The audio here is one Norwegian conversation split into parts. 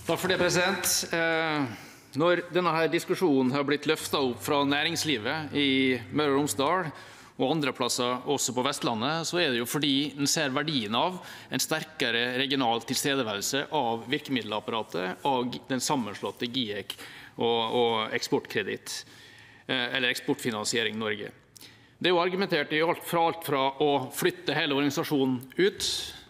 Takk for det, president. Når denne her diskusjonen har blitt løftet opp fra næringslivet i Møre og Romsdal og andre plasser, også på Vestlandet, så er det jo fordi en ser verdien av en sterkere regional tilstedeværelse av virkemiddelapparatet og den sammenslåtte GIEK og Eksportkreditt, eller Eksportfinansiering Norge. Det er jo argumentert i alt fra å flytte hele organisasjonen ut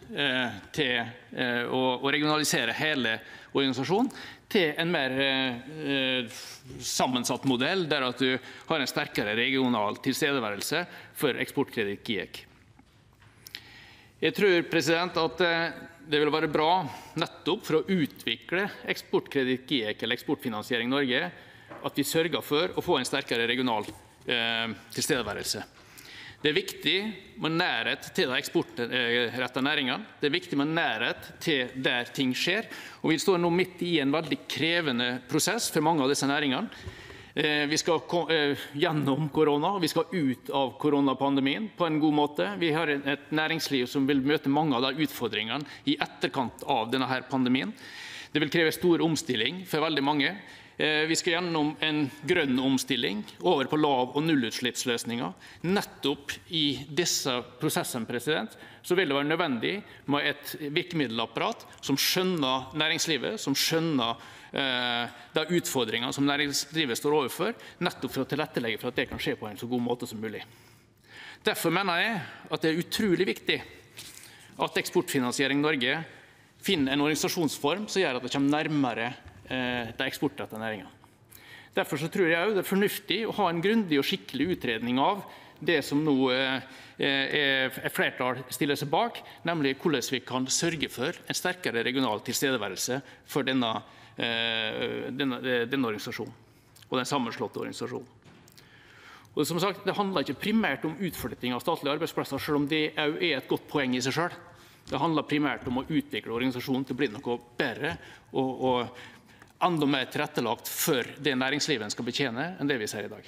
til å regionalisere hele organisasjonen, til en mer sammensatt modell, der at du har en sterkere regional tilstedeværelse for Eksportkreditt GIEK. Jeg tror at det vil være bra nettopp for å utvikle Eksportkreditt GIEK eller Eksportfinansiering Norge, at vi sørger for å få en sterkere regional tilstedeværelse. Det er viktig med nærhet til de eksportrettede næringene. Det er viktig med nærhet til der ting skjer. Og vi står nå midt i en veldig krevende prosess for mange av disse næringene. Vi skal gjennom korona, og vi skal ut av koronapandemien på en god måte. Vi har et næringsliv som vil møte mange av de utfordringene i etterkant av denne her pandemien. Det vil kreve stor omstilling for veldig mange. Vi skal gjennom en grønn omstilling over på lav- og nullutslippsløsninger. Nettopp i disse prosessene så vil det være nødvendig med et virkemiddelapparat som skjønner næringslivet, som skjønner de utfordringene som næringslivet står overfor, nettopp for å tilrettelegge for at det kan skje på en så god måte som mulig. Derfor mener jeg at det er utrolig viktig at Eksportfinansiering Norge finner en organisasjonsform som gjør at det kommer nærmere de eksportrettede næringene. Derfor så tror jeg også det er fornuftig å ha en grundig og skikkelig utredning av det som nå flertall stiller seg bak, nemlig hvordan vi kan sørge for en sterkere regional tilstedeværelse for denne organisasjonen og den sammenslåtte organisasjonen. Og som sagt, det handler ikke primært om utflytting av statlige arbeidsplasser, selv om det også er et godt poeng i seg selv. Det handler primært om å utvikle organisasjonen til å bli noe bedre og enda mer tilrettelagt for det næringslivet en skal betjene, enn det vi ser i dag.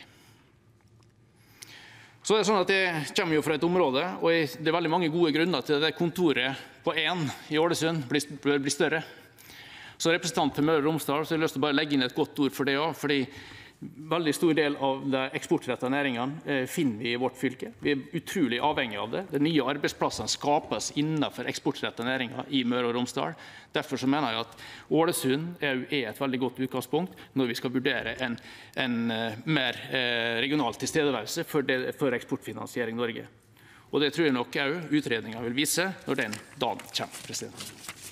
Så er det sånn at jeg kommer jo fra et område, og det er veldig mange gode grunner til at det kontoret på 1 i Ålesund bør bli større. Så representant for Møre og Romsdal så har jeg lyst til å bare legge inn et godt ord for det også, fordi veldig stor del av de eksportrettede næringene finner vi i vårt fylke. Vi er utrolig avhengig av det. De nye arbeidsplassene skapes innenfor eksportrettede næringer i Møre og Romsdal. Derfor så mener jeg at Ålesund er et veldig godt utgangspunkt når vi skal vurdere en mer regional tilstedeværelse for Eksportfinansiering Norge. Og det tror jeg nok også utredningen vil vise når den dagen kommer.